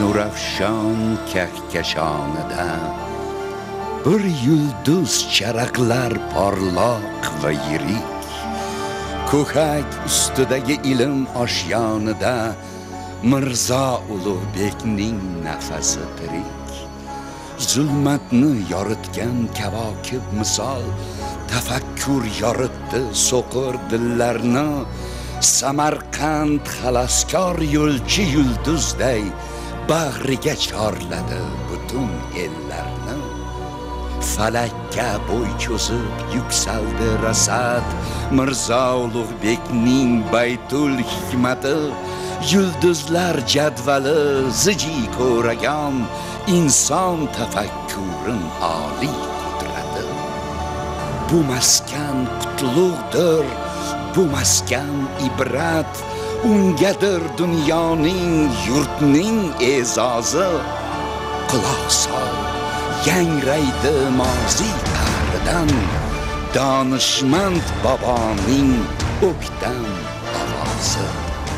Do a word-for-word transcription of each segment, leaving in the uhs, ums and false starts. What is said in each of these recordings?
nurafshon kahkashonida bir yulduz charaqlar porloq va yirik. Ko'kak ustidagi ilm oshyonida Mirzo Ulug'bekning nafasi tirik. Zulmatni yoritgan kavokib misol tafakkur yoritdi so'qir dillarni. Samarqand xaloskor yo'lchi yulduzday bag'riga chorladi butun ellarni. Falakka bo'y cho'zib yuksaldi rasad, Mirzo Ulug'bekning baytul hikmati. Yulduzlar jadvali ziji ko'ragan, inson tafakkurin oliy qudrati. Bu maskan qutlug'dir, bu maskan ibrat, ungadir dunyoning, yurtning e'zozi. Quloq sol, yangraydi moziy qa'ridan, donishmand boboning o'ktam ovozi.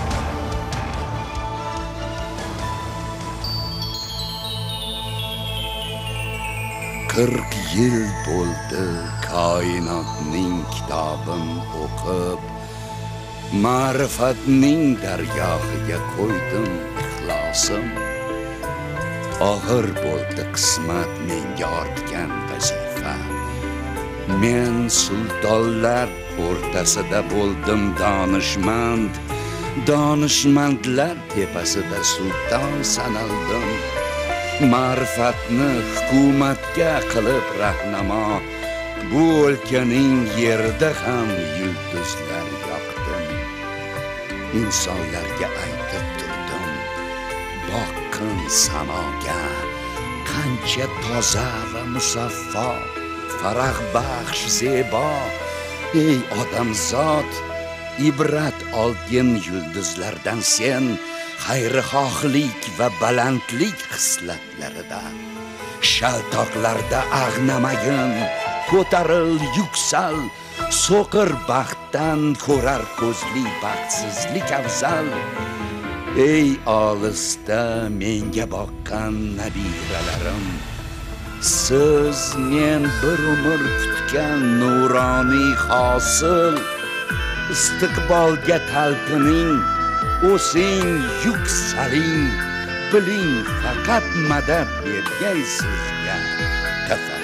Qirq yil bo'ldi koinotning kitobin o'qib, ma'rifatning dargohiga qo'ydim ixlosim. Og'ir bo'ldi qismat menga ortgan vazifa. Men sultonlar o'rtasida bo'ldim donishmand, donishmandlar tepasida sulton sanaldim. Ma'rifatni hukumatga qilib rahnamo, bu o'lkaning yerida ham yulduzlar yoqdim. Insonlarga aytib turdim, boqqin samoga, qancha toza va musaffo, farah baxsh zebo. Ey odamzod, ibrat olgin yulduzlardan sen, xayrixohlik va balandlik xislatlaridan. Shaltoqlarda ag'namagin, ko'taril, yuksal, so'qir baxtdan ko'rar ko'zli baxtsizlik afzal. Ey olisda menga boqqan nabiralarim, siz men bir umr kutgan nuroniy hosil. Istiqbolga talpining, o'sing, yuksaling, biling faqat madad bergay sizga tafakkur.